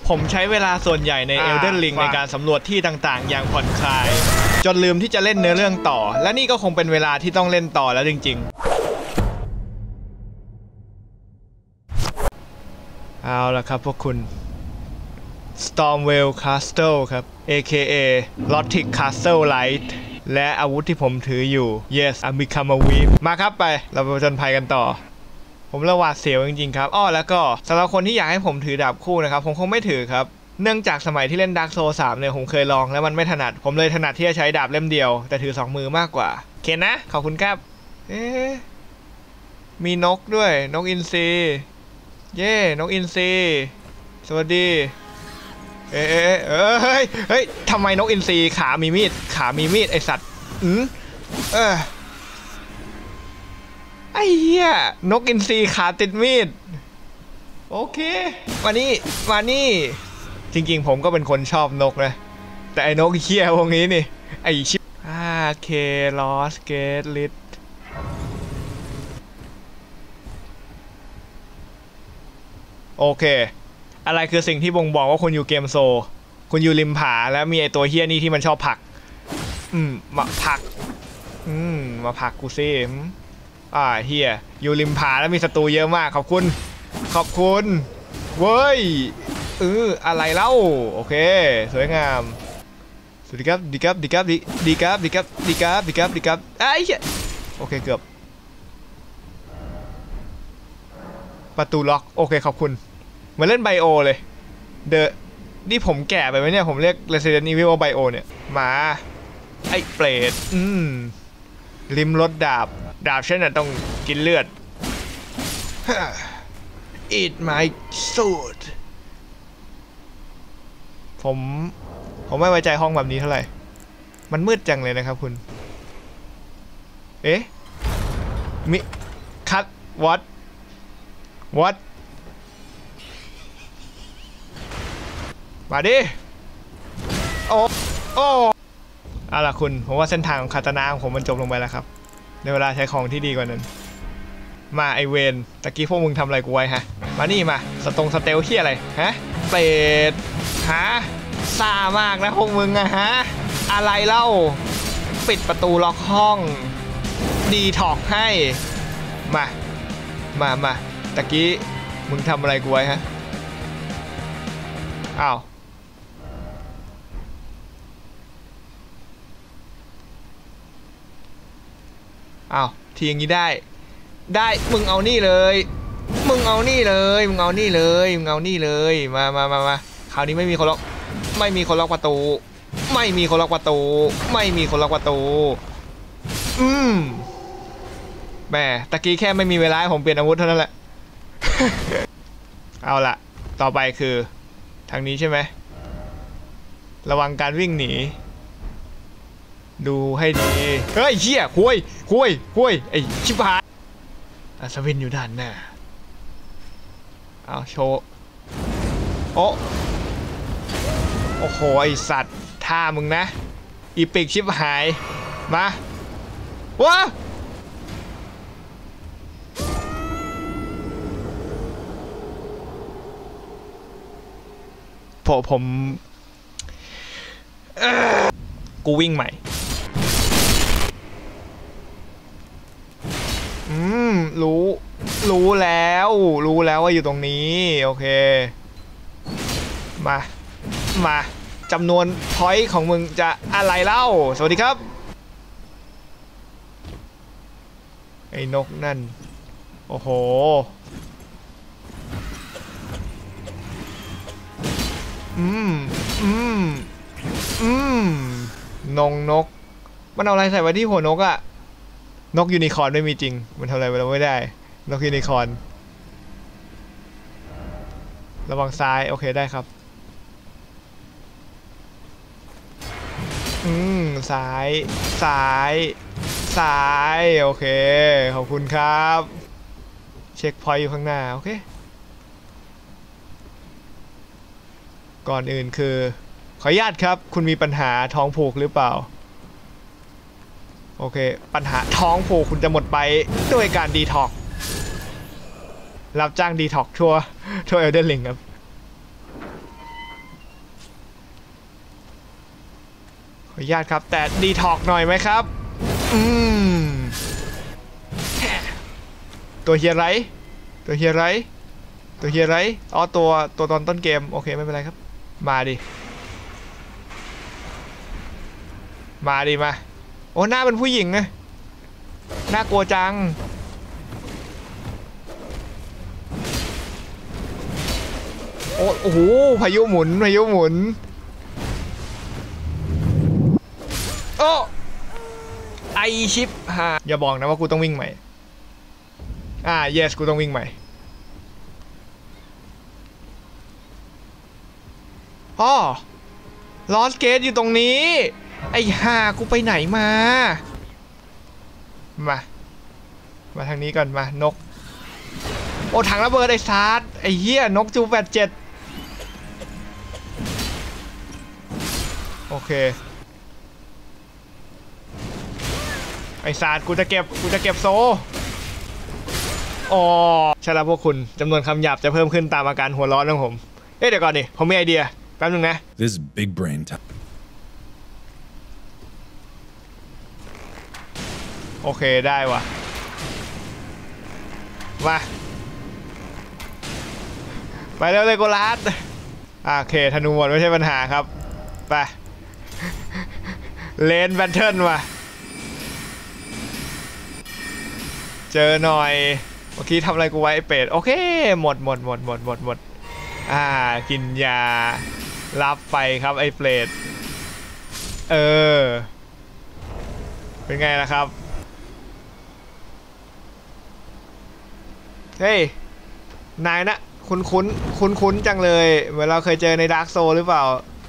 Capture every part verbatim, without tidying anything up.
ผมใช้เวลาส่วนใหญ่ใน Elden Ring ในการสำรวจที่ต่างๆอย่างผ่อนคลายจนลืมที่จะเล่นเนื้อเรื่องต่อและนี่ก็คงเป็นเวลาที่ต้องเล่นต่อแล้วจริงๆเอาละครับพวกคุณ Stormveil Castle ครับ เอ เค เอ Lothric Castle Light และอาวุธที่ผมถืออยู่ Yes I become a weep มาครับไปเราไปผจญภัยกันต่อผมระหวาดเสียวจริงๆครับอ้อแล้วก็สำหรับคนที่อยากให้ผมถือดาบคู่นะครับผมคงไม่ถือครับเนื่องจากสมัยที่เล่น Dark Souls สามเนี่ยผมเคยลองแล้วมันไม่ถนัดผมเลยถนัดที่จะใช้ดาบเล่มเดียวแต่ถือสองมือมากกว่าโอเคนะขอบคุณครับเอ๊ะมีนกด้วยนกอินทรีเย่นกอินทรีสวัสดีเอ๊ะเอ้ยเฮ้ยเฮ้ยทำไมนกอินทรีขามีมีดขามีมีดไอสัตว์อืมเออไอ้เหี้ยนกอินทรีขาติดมีดโอเคมานี่มานี่จริงๆผมก็เป็นคนชอบนกนะแต่ไอ้นกเหี้ยพวกนี้นี่ไอ้ชิบอ่าเคลอสเกตลิทโอเคอะไรคือสิ่งที่บ่งบอกว่าคุณอยู่เกมโซคุณอยู่ริมผาแล้วมีไอตัวเหี้ยนี่ที่มันชอบผลักอืมมาผลักอืมมาผลักกูซิอ่าเฮียอยู่ริมผาแล้วมีศัตรูเยอะมากขอบคุณขอบคุณเว้ยเอออะไรเล่าโอเคสวยงามสวัสดีครับดีครับดีครับดีดีครับดีครับดีครับดีครับดีครับไอ้เหี้ยโอเคเกือบประตูล็อกโอเคขอบคุณเหมือนเล่นไบโอเลยเดอะนี่ผมแก่ไปไหมเนี่ยผมเรียก Resident Evil ว่าไบโอเนี่ยมาไอ้เปรตอืมริมรถดาบดาบเช่นน่ะต้องกินเลือด Eat my sword ผมผมไม่ไว้ใจห้องแบบนี้เท่าไหร่มันมืดจังเลยนะครับคุณเอ๊ะมิคัท what what มาดิโอ้โอ้เอาล่ะคุณผมว่าเส้นทางของคาตานาของผมมันจบลงไปแล้วครับในเวลาใช้ของที่ดีกว่านั้นมาไอเวนตะกี้พวกมึงทำอะไรกูไว้ฮะมานี่มาสตงสเตลเฮียอะไรฮะเป็ดฮะซ่ามากนะพวกมึงอะฮะอะไรเล่าปิดประตูล็อกห้องดีท็อกให้มามามาตะกี้มึงทำอะไรกูไว้ฮะอ้าวอ้าวทีอย่างนี้ได้ได้มึงเอานี่เลยมึงเอานี่เลยมึงเอานี่เลยมึงเอานี่เลยมามามามาคราวนี้ไม่มีคนล็อกไม่มีคนล็อกประตูไม่มีคนล็อกประตูไม่มีคนล็อกประตูอืมแหมตะกี้แค่ไม่มีเวลาให้ผมเปลี่ยนอาวุธเท่านั้นแหละ เอาล่ะต่อไปคือทางนี้ใช่ไหมระวังการวิ่งหนีดูให้ดีเฮ้ยเหี้ยคุยคุยคุยไอ้ชิบหายอัศวินอยู่ด้านหน้าเอาโชว์โอ้โอ้โหไอสัตว์ท่ามึงนะอีปิกชิบหายมาวะผมผมกูวิ่งใหม่อืมรู้รู้แล้วรู้แล้วว่าอยู่ตรงนี้โอเคมามาจำนวนพอยต์ของมึงจะอะไรเล่าสวัสดีครับไอ้นกนั่นโอ้โหอืมอืมอืมนงนกมันเอาอะไรใส่ไว้ที่หัวนกอะนกยูนิคอร์นไม่มีจริงมันทำอะไรเราไม่ได้นกยูนิคอร์นระวังซ้ายโอเคได้ครับอืมซ้ายซ้ายซ้ายโอเคขอบคุณครับเช็คพอยต์อยู่ข้างหน้าโอเคก่อนอื่นคือขออนุญาตครับคุณมีปัญหาท้องผูกหรือเปล่าโอเคปัญหาท้องผูกคุณจะหมดไปด้วยการดีท็อกรับจ้างดีท็อกทั่วทั่วเอลเดนริงครับออนุญาตครับแต่ดีท็อกหน่อยไหมครับอืมตัวเฮียไรตัวเฮียไรตัวเฮียไรอ๋อตัวตัวตอนต้นเกมโอเคไม่เป็นไรครับมาดิมาดิมาโอ้หน้าเป็นผู้หญิงไงน่ากลัวจังโอ้โอ้โหพายุหมุนพายุหมุนโอ้ไอชิปฮะอย่าบอกนะว่ากูต้องวิ่งใหม่อ่า yes กูต้องวิ่งใหม่อ๋อลอสเกตอยู่ตรงนี้ไอ้ห่ากูไปไหนมามามาทางนี้ก่อนมานกโอ้ถังระเบิดไอ้ซาร์ไอ้เหี้ยนกจูแปดเจ็ดโอเคไอ้ซาร์กูจะเก็บกูจะเก็บโซอ๋อใช่แล้วพวกคุณจำนวนคำหยาบจะเพิ่มขึ้นตามอาการหัวร้อนของผมเอ๊ะเดี๋ยวก่อนดิผมมีไอเดียแป๊บนึงนะ This is big brain time โอเคได้ว่ะมาไปเร็วเลยโกลาสโอเคธนูหมดไม่ใช่ปัญหาครับไปเลนแบทเทิลว่ะเจอหน่อยเมื่อกี้ทำอะไรกูไว้ไอเป็ดโอเคหมดหมดหมดหมดหมดหมดอ่ากินยารับไปครับไอเปรตเออเป็นไงล่ะครับเฮ้ยนายนะคุ้นคุ้นคุ้นคุ้นจังเลยเหมือนเราเคยเจอในดาร์กโซหรือเปล่า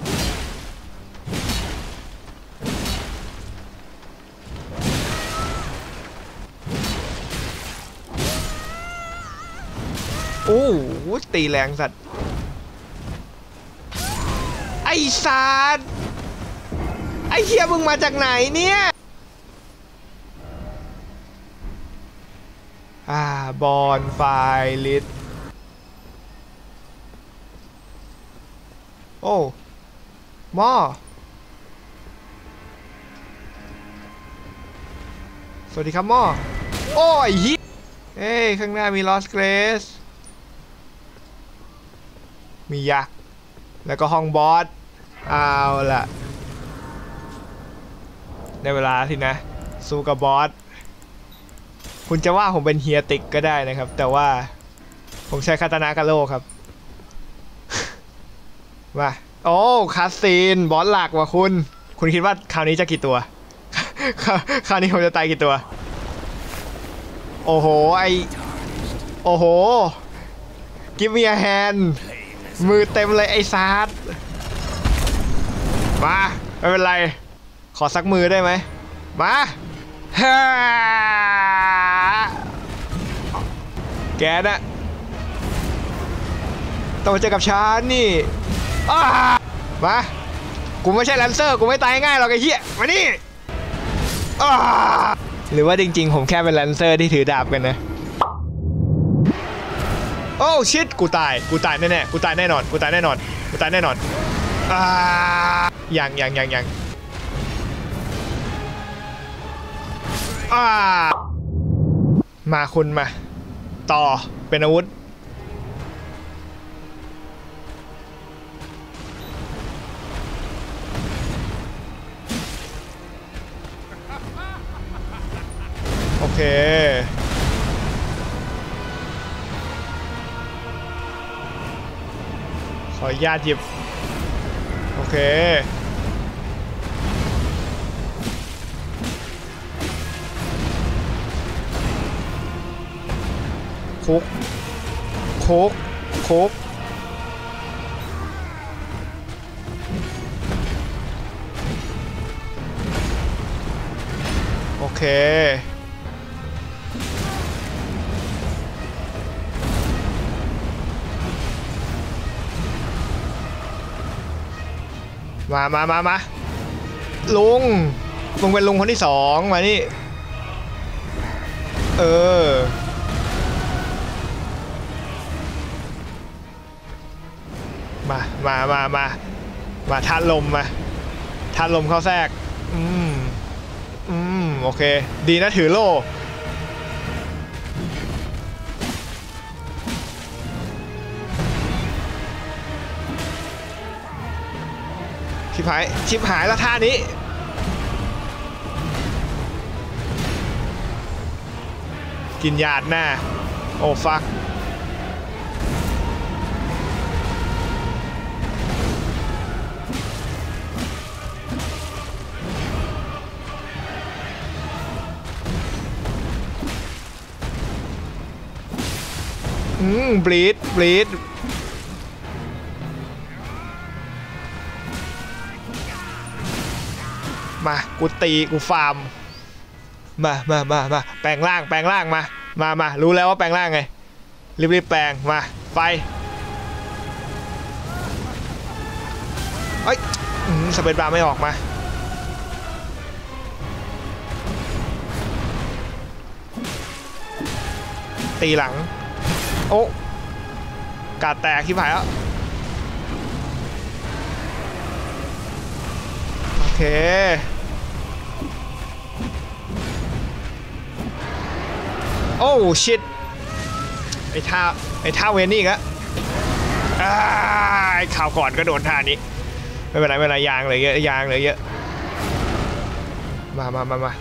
โอ้โหตีแรงสัตว์ไอ้สัตว์ไอ้เหี้ยมึงมาจากไหนเนี่ยอ่าบอนไฟลิสโอ้หม้อสวัสดีครับหม้อโอ้ยฮิเอ้ยข้างหน้ามีลอสเกรสมียักษ์แล้วก็ห้องบอสเอาล่ะได้เวลาสินะสู้กับบอสคุณจะว่าผมเป็นเฮียติกก็ได้นะครับแต่ว่าผมใช้คาตานะกาโร่ครับมาโอ้คาสซีนบอสหลักว่ะคุณคุณคิดว่าคราวนี้จะกี่ตัว คราวนี้ผมจะตายกี่ตัวโอ้โหไอโอ้โหกิฟต์มีแฮนด์มือเต็มเลยไอ้ซาร์ดมาไม่เป็นไรขอสักมือได้ไหมมาฮ่าแกนะต้องมาเจอกับฉันนี่มากูไม่ใช่แลนเซอร์กูไม่ตายง่ายหรอกไอ้เหี้ยมานี่หรือว่าจริงๆผมแค่เป็นแลนเซอร์ที่ถือดาบกันนะโอ้ชิตกูตายกูตายแน่ๆกูตายแน่นอนกูตายแน่นอนกูตายแน่นอนอ่ายังยังยังยังอ่ามาคุณมาต่อเป็นอาวุธโอเคขออนุญาตหยิบโอเคคุกคุกคุกโอเคมามามามาลุงลุงเป็นลุงคนที่สองมานี่เออมามามามามาท่าลมมาทานลมเข้าแทรกอืมอืมโอเคดีนะถือโล่ชิบหายชิบหายแล้วท่านี้กินยาดหน้าโอ้ฟักอืมบลีดบลีดมากูตีกูฟาร์มมามามามาแปลงร่างแปลงร่างมามามารู้แล้วว่าแปลงร่างไงรีบๆแปลงมาไฟเอ้ยสเปซบาร์ไม่ออกมาตีหลังโอ้กาดแตกที่ผายแล้วโอเคโอ้ชิตไอ้ท่าไอ้ท่าเวนี่กะไอ้ข่าวก่อนก็โดนท่านี้ไม่เป็นไรไม่เป็นไรยางเลยเยอะยางเลยเยอะมามามามา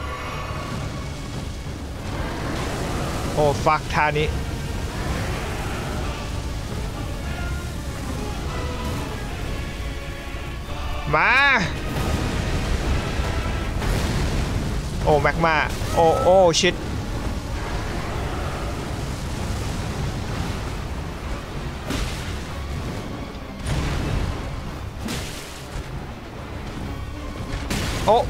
โอ้ฟักท่านี้มาโอ้แม็กมาโอ้โอ้ชิตโอ้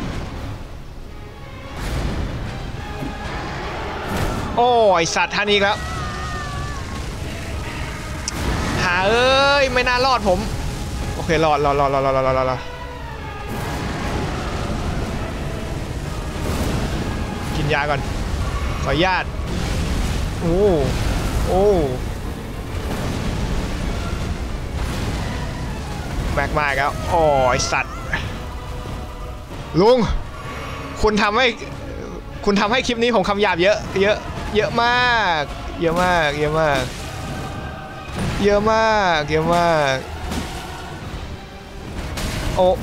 โอ้ไอสัตว์ท่านี้แล้วหาเอ้ยไม่น่ารอดผมโอเครอดรอดรอดรอดรอดรอดรอดรอดกินยาก่อนขออนุญาตโอ้โอ้แม็กมาแล้วโอ้ไอสัตว์ลุงคุณทำให้คุณทำให้คลิปนี้ผมคำหยาบเยอะเยอะเยอะมากเยอะมากเยอะมากเยอะมากเยอะมากโอ้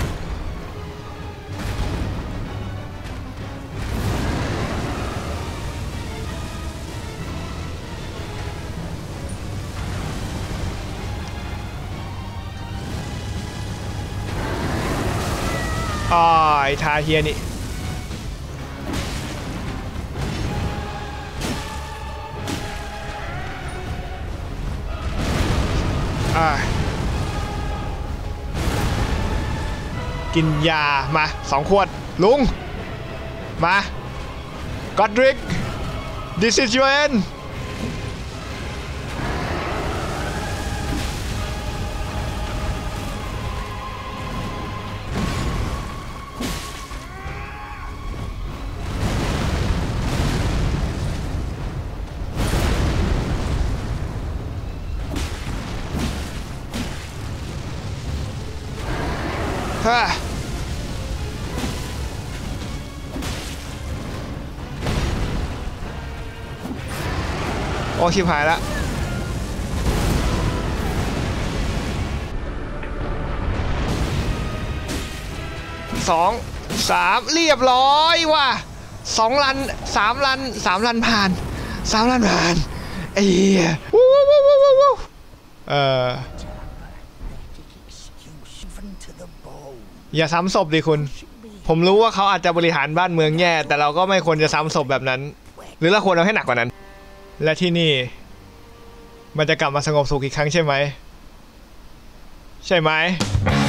อ๋อไอ้ทาเฮียนี่กินยามาสองขวดลุงมาก็อดริก this is your end ฮ่าโอ้ชิบหายละสองสามเรียบร้อยว่ะสองลันสามลันสามลันผ่านสามลันผ่านไอ้เหี้ยวู้วู้วู้วู้วู้เอออย่าซ้ำศพดิคุณผมรู้ว่าเขาอาจจะบริหารบ้านเมืองแย่แต่เราก็ไม่ควรจะซ้ำศพแบบนั้นหรือเราควรเอาให้หนักกว่านั้นและที่นี่มันจะกลับมาสงบสุขอีกครั้งใช่ไหมใช่ไหม